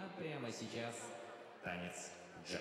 А прямо сейчас танец джаз.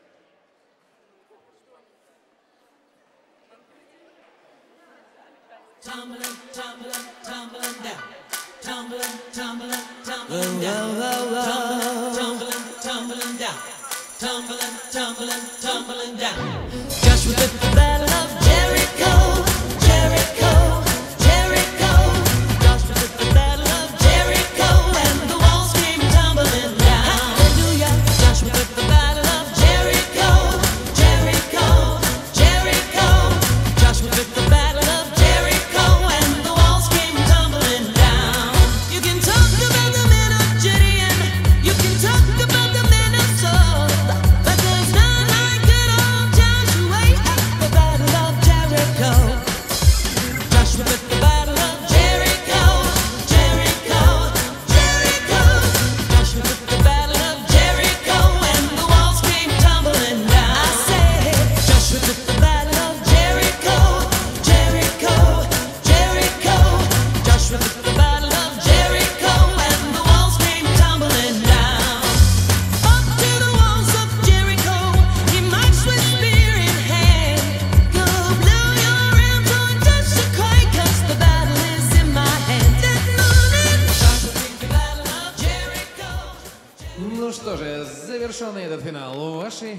Tumbling, tumbling, tumbling down. Tumbling, tumbling, tumbling down. Tumbling, tumbling down. Tumbling, tumbling, tumbling down. Joshua took the battle of Jericho. Jericho, Jericho. Joshua took the battle of Jericho, and the walls came tumbling down. Hallelujah. Joshua took the battle of Jericho. Jericho, Jericho. Joshua took the battle of Jericho, and the walls came tumbling down. You can talk about the men of Gideon. You can talk about the men of Saul, but there's none like good old Joshua at the battle of Jericho. Joshua took the battle of Jericho. Jericho, Jericho. Joshua took the battle of Jericho, and the walls came tumbling down. I said, Joshua took the battle of Jericho. Jericho, Jericho. Joshua took the battle of Jericho, and the walls came tumbling down. Up to the walls of Jericho, he marched with spear in hand. Go blow your ram's on, just to cry, 'cause the battle is in my hand. That morning, Joshua took the battle of Jericho. Ну что же, завершенный этот финал. Ваши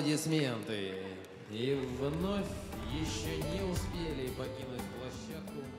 аплодисменты. И вновь еще не успели покинуть площадку